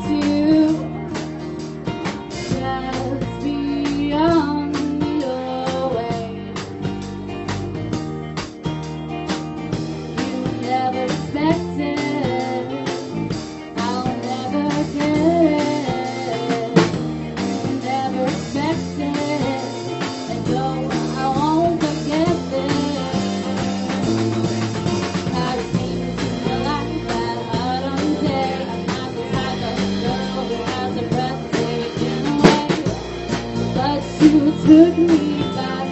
you just beyond your way. You never expected I'll never care. You never expected, and no, I won't forget this. I came into your life that autumn day. I'm not the type of girl who has a breath taken away, but you took me by